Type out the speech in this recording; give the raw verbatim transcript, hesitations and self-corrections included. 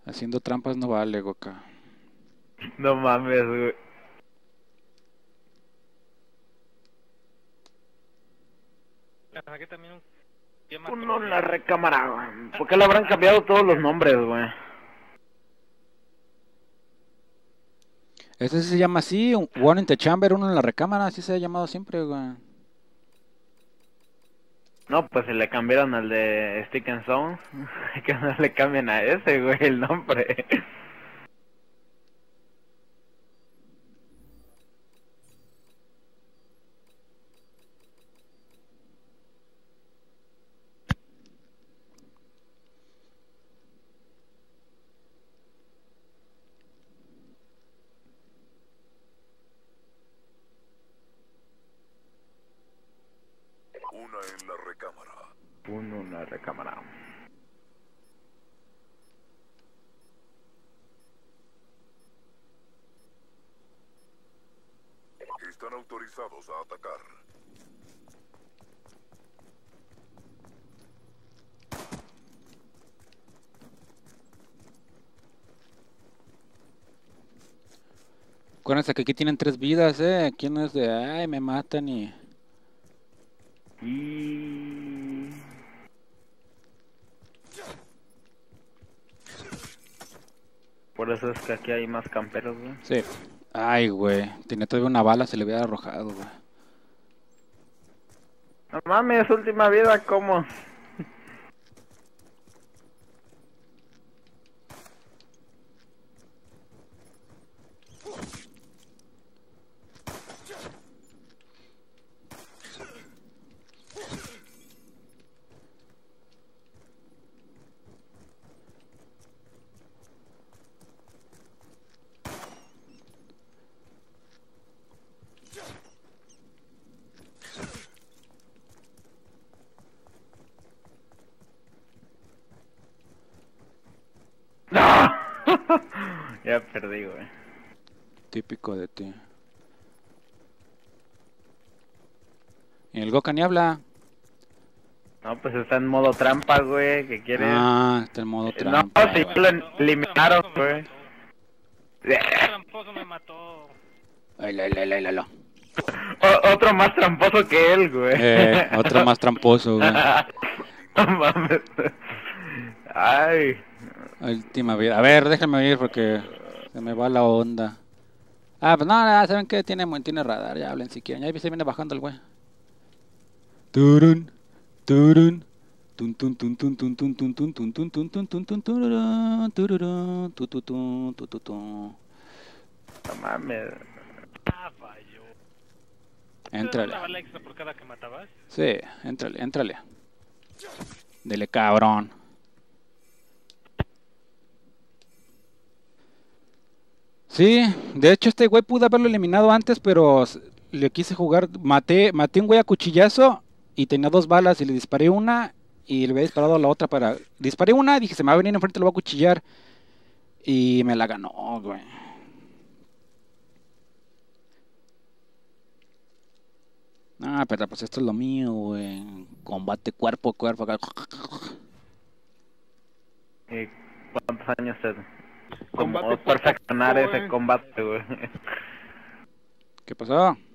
Haciendo trampas no vale, Goka. No mames, güey. Aquí también un... Uno en la recámara, güey. ¿Por qué le habrán cambiado todos los nombres, güey? Este sí se llama así, un- One in the Chamber, uno en la recámara, así se ha llamado siempre, güey. No, pues se le cambiaron al de Stick and Stone. Que no le cambien a ese, güey, el nombre. Una en la recámara. Uno en la recámara. Están autorizados a atacar. Acuérdense que aquí tienen tres vidas, eh. Aquí no es de, ay, me matan y... Y... Por eso es que aquí hay más camperos, güey. Sí. Ay, güey. Tenía todavía una bala, se le hubiera arrojado, güey. No mames, última vida, ¿cómo? ¡No! Ya perdí, güey. Típico de ti. Y el Goka ni habla. No, pues está en modo trampa, güey, ¿qué quieres? Ah, está en modo No, trampa. si lo eliminaron, güey. Tramposo me mató. Ay, la, la, la, la, la. O- otro más tramposo que él, güey. Eh, otro más tramposo, güey. No mames. Ay. Última vida. A ver, déjame ir porque se me va la onda. Ah, pues no, no, ¿saben qué? Tiene, tiene radar, ya hablen si quieren. Ya se viene bajando el güey. Turun, turun. Tun tun tun tun tun tun tun tun tun tun tun tun tun tun tururún, tururún, tu, tu, tu, tu, tu, tu. No mames. Ah, falló. Éntrale. ¿Una bala extra por cada que matabas? Sí, éntrale, éntrale. Dele cabrón. Sí, de hecho este güey pudo haberlo eliminado antes, pero s- le quise jugar, maté, maté un güey a cuchillazo y tenía dos balas y le disparé una y le había disparado a la otra para... Disparé una, dije se me va a venir enfrente, lo voy a cuchillar y me la ganó, güey. Ah, pero pues esto es lo mío, güey. Combate cuerpo a cuerpo. Acá. ¿Y cuántos años es? Combate Como cuerpo a perfeccionar cuerpo, ese güey. combate, güey. ¿Qué pasó?